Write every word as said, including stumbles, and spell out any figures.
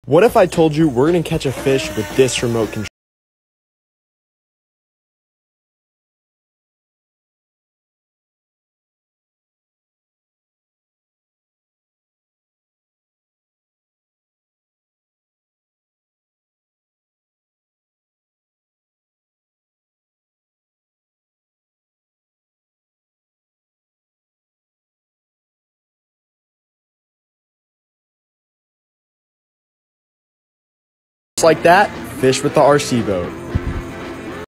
What if I told you we're gonna catch a fish with this remote control? Just like that, fish with the R C boat.